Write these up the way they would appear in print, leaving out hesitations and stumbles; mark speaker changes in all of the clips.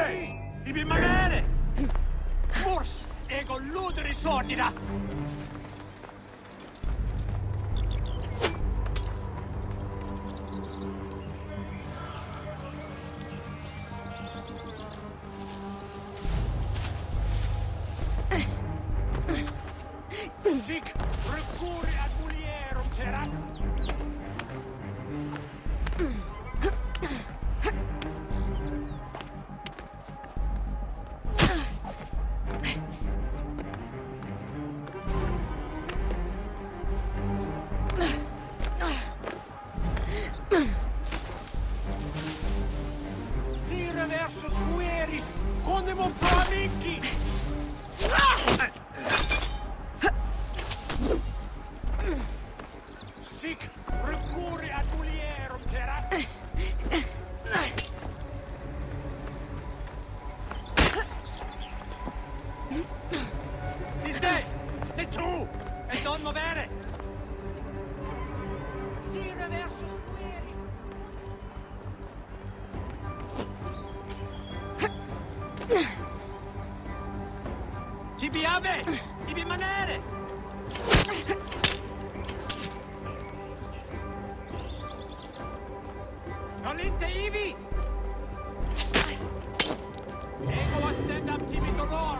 Speaker 1: State! Devi rimanere! Mors! Ego ludri sordida! Sic recurri ad mulierum teras! Sire versus fueris, condemon pro amici! Sic recurri ad mulierum teras! Siste! Sei tu! E non muovere! Sire versus fueris! Tibi ave! Devi rimanere! Nolinte ivi! Ego ostendam tibi dolor!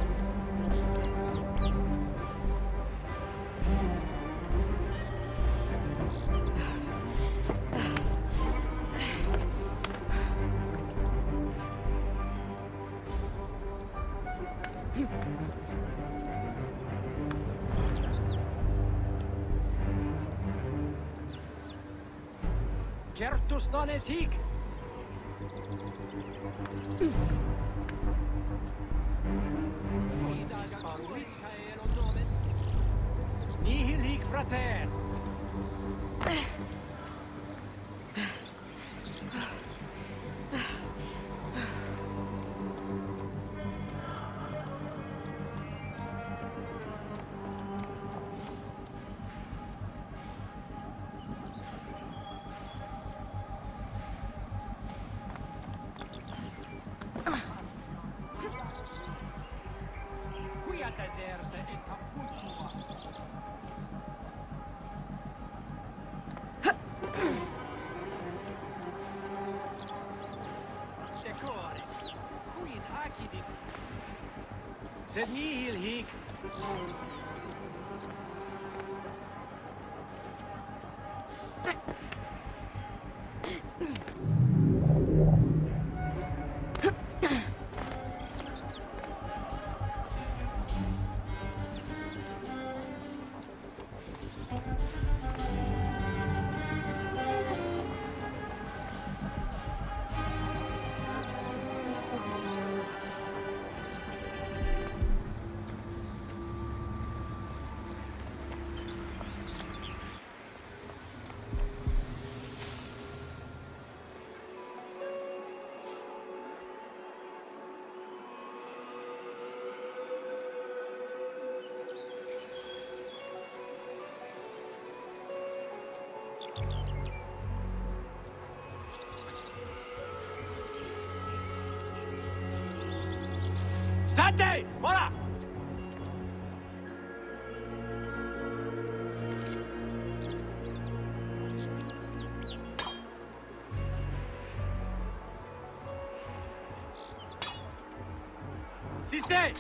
Speaker 1: Certus non et hic! Nihil hic frater! Quia deserte et capultua! Decore, quid hacidit? Sed nihil hic! State! Ora! Siste!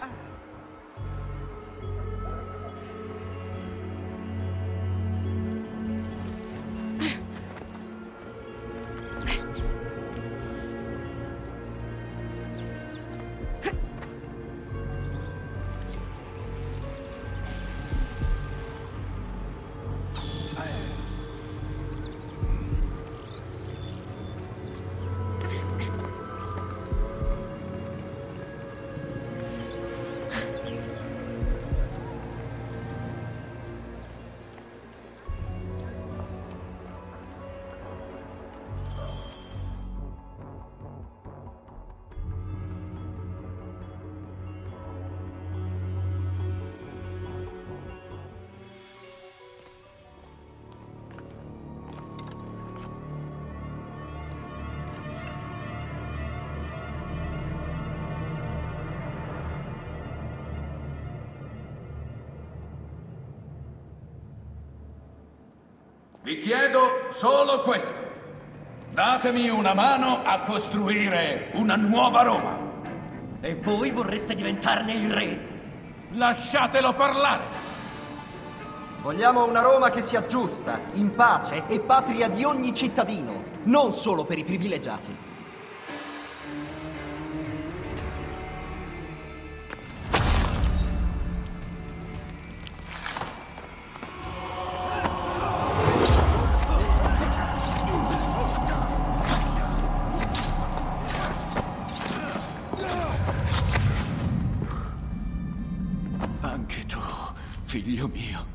Speaker 2: Vi chiedo solo questo. Datemi una mano a costruire una nuova Roma.
Speaker 3: E voi vorreste diventarne il re?
Speaker 2: Lasciatelo parlare.
Speaker 3: Vogliamo una Roma che sia giusta, in pace e patria di ogni cittadino, non solo per i privilegiati.
Speaker 2: Anche tu, figlio mio.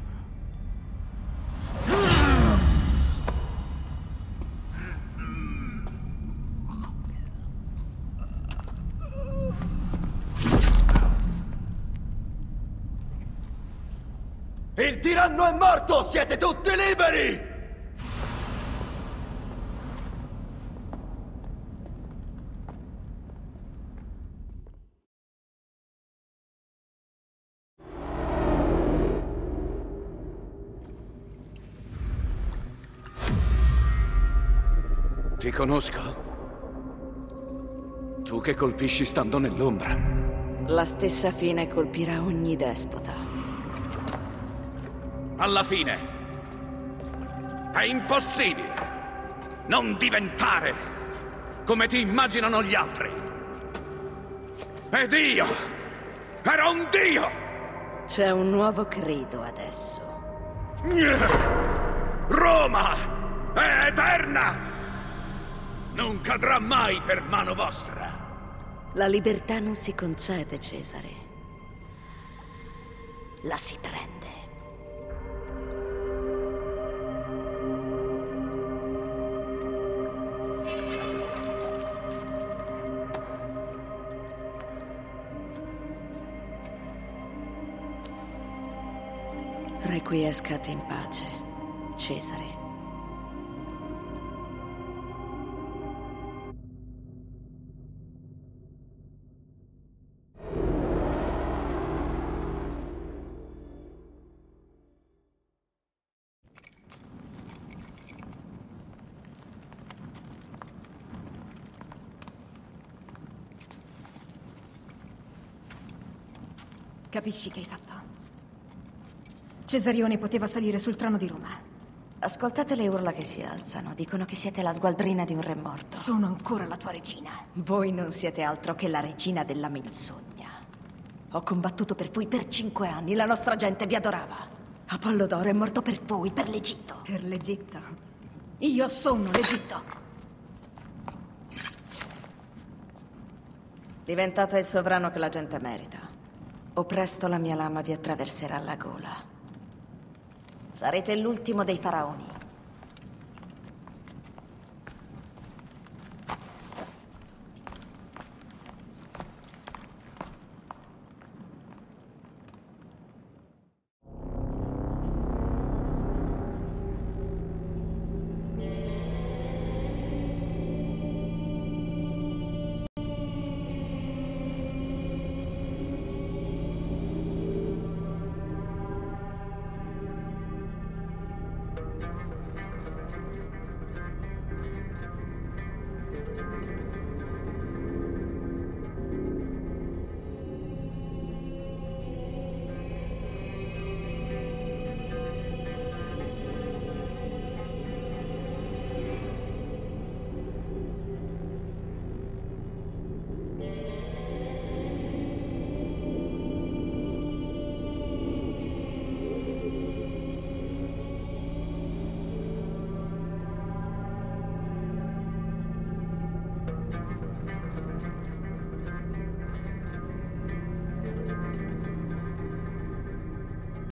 Speaker 3: Il tiranno è morto! Siete tutti liberi!
Speaker 2: Ti conosco. Tu che colpisci stando nell'ombra.
Speaker 4: La stessa fine colpirà ogni despota.
Speaker 2: Alla fine è impossibile non diventare come ti immaginano gli altri. Ed io ero un dio!
Speaker 4: C'è un nuovo credo adesso.
Speaker 2: Roma è eterna! Non cadrà mai per mano vostra.
Speaker 4: La libertà non si concede, Cesare. La si prende. Requiescat in pace, Cesare.
Speaker 5: Capisci che hai fatto? Cesarione poteva salire sul trono di Roma.
Speaker 4: Ascoltate le urla che si alzano. Dicono che siete la sgualdrina di un re morto.
Speaker 5: Sono ancora la tua regina.
Speaker 4: Voi non siete altro che la regina della menzogna. Ho combattuto per voi per 5 anni. La nostra gente vi adorava. Apollo d'Oro è morto per voi, per l'Egitto.
Speaker 5: Per l'Egitto? Io sono l'Egitto.
Speaker 4: Diventate il sovrano che la gente merita. O presto la mia lama vi attraverserà la gola. Sarete l'ultimo dei faraoni.